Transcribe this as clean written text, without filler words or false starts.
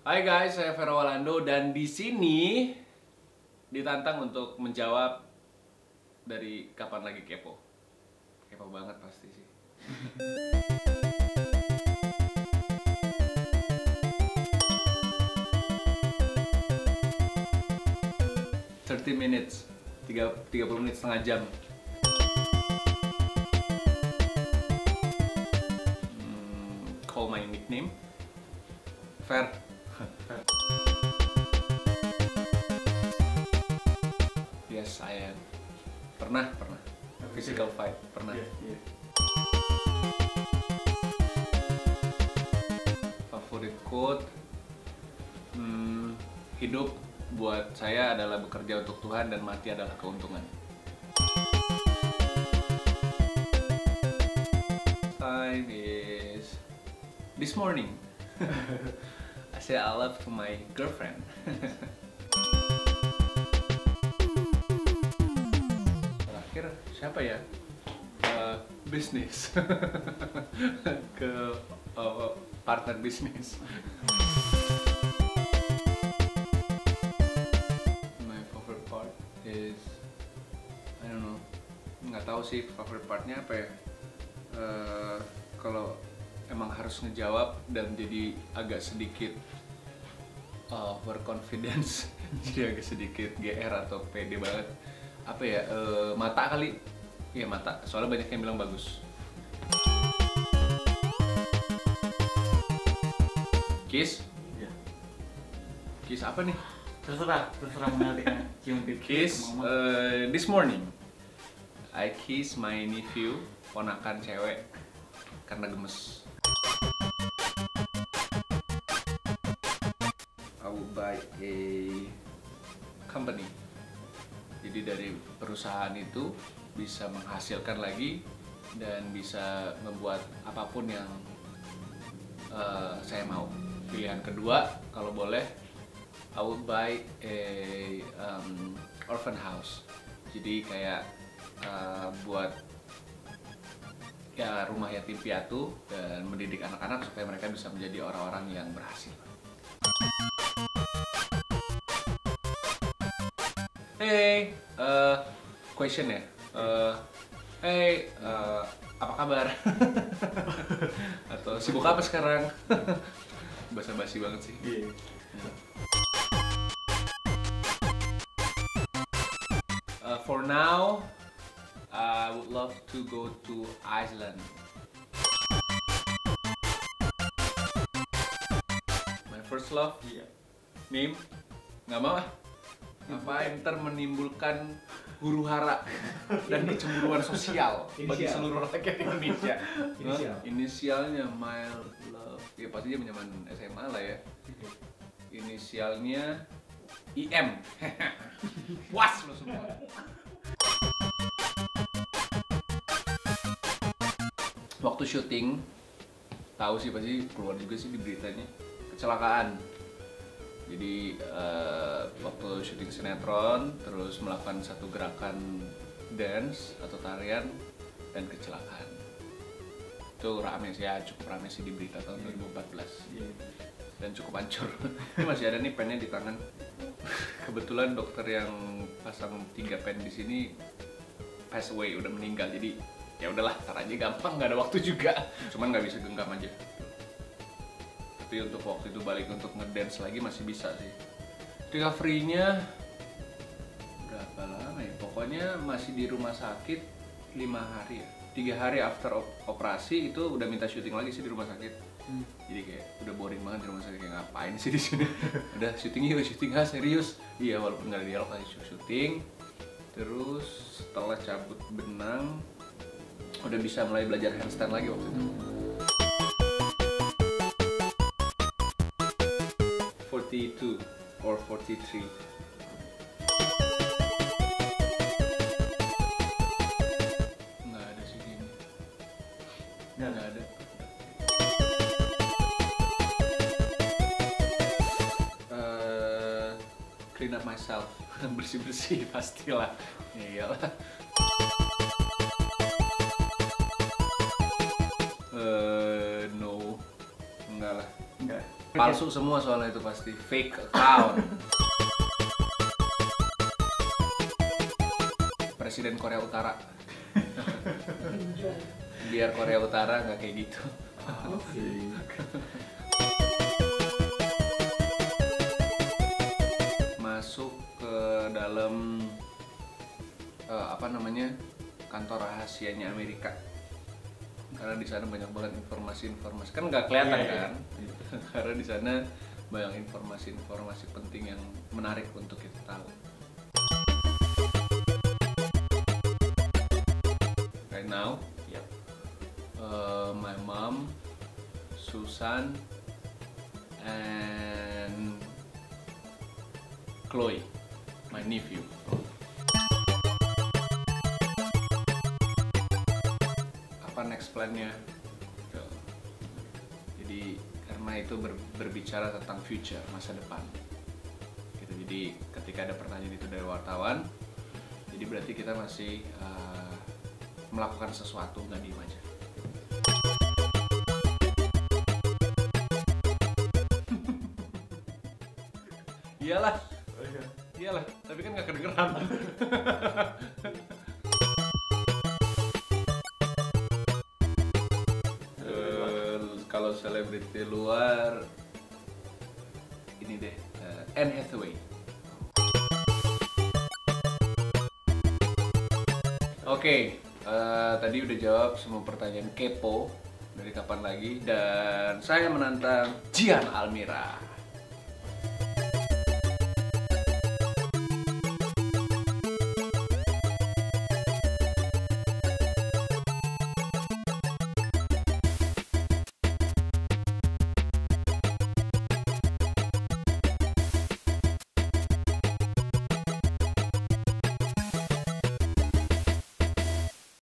Hai guys, saya Vero Walando dan di sini ditantang untuk menjawab dari kapan lagi kepo. Kepo banget pasti sih. 30 minutes, 30 menit, setengah jam. Call my nickname Fer. Yes, I am. Pernah. Physical fight, pernah. Yeah. Favorit quote, hidup buat saya adalah bekerja untuk Tuhan dan mati adalah keuntungan. Time is this morning. I say I love to my girlfriend. Terakhir siapa ya? Bisnis. Ke partner bisnis. My favorite part is, I don't know, nggak tahu sih favorite partnya apa ya. Kalau emang harus ngejawab dan jadi agak sedikit overconfidence, jadi agak sedikit GR atau pede banget. Apa ya, mata kali. Iya, mata, soalnya banyak yang bilang bagus. Kiss? Yeah. Kiss apa nih? Terserah menariknya. Cium pipi. Kiss, this morning I kiss my nephew, ponakan cewek, karena gemes. I would buy a company. Jadi dari perusahaan itu bisa menghasilkan lagi dan bisa membuat apapun yang saya mau. Pilihan kedua, kalau boleh, I would buy a orphan house. Jadi kayak buat ya rumah yatim piatu dan mendidik anak-anak supaya mereka bisa menjadi orang-orang yang berhasil. Hey, question ya. Hey, apa kabar? Atau sibuk apa sekarang? Basa-basi banget sih. Yeah. For now, I would love to go to Iceland. My first love, Iya. Mim, nggak mau ah. Ngapain ntar menimbulkan huru hara dan kecemburuan sosial bagi Inisial. seluruh rakyat Indonesia. Inisial. Inisialnya my love, ya pasti dia zaman SMA lah ya. Inisialnya IM. Puas lo semua. Waktu syuting, tahu sih pasti keluar juga sih di beritanya, kecelakaan. Jadi waktu syuting sinetron terus melakukan satu gerakan dance atau tarian dan kecelakaan. Itu rame sih ya, cukup rame sih di berita tahun 2014. Yeah. Dan cukup hancur. Ini masih ada nih pennya di tangan. Kebetulan dokter yang pasang 3 pen di sini pass away, udah meninggal. Jadi ya udahlah, tar aja, gampang, nggak ada waktu juga. Cuman nggak bisa genggam aja. Tapi untuk waktu itu balik untuk ngedance lagi masih bisa sih. Recovery-nya berapa lama ya? Pokoknya masih di rumah sakit 5 hari ya. 3 hari after operasi itu udah minta syuting lagi sih di rumah sakit. Jadi kayak udah boring banget di rumah sakit, kayak ngapain sih di sini? Udah syuting yuk, syuting serius. Iya, walaupun nggak ada dialog lagi syuting. Terus setelah cabut benang udah bisa mulai belajar handstand lagi waktu itu. 42 or 43. Nggak ada sih ini. Nggak ada. Clean up myself. Bersih-bersih pastilah. Iyalah. No. Enggak lah. Enggak. Palsu semua soalnya itu pasti fake account. Presiden Korea Utara. Biar Korea Utara nggak kayak gitu. Masuk ke dalam kantor rahasianya Amerika, karena di sana banyak banget informasi-informasi, kan nggak kelihatan kan. Karena di sana banyak informasi-informasi penting yang menarik untuk kita tahu. Right now, my mom, Susan, and Chloe, my nephew. Apa next plan-nya? Jadi karena itu berbicara tentang future, masa depan. Gitu. Jadi ketika ada pertanyaan itu dari wartawan, jadi berarti kita masih melakukan sesuatu, nggak diem aja. Iyalah, tapi kan nggak kedengeran. Kalau selebriti luar, ini deh, Anne Hathaway. Oke, tadi udah jawab semua pertanyaan kepo dari kapan lagi, dan saya menantang Jian Almira.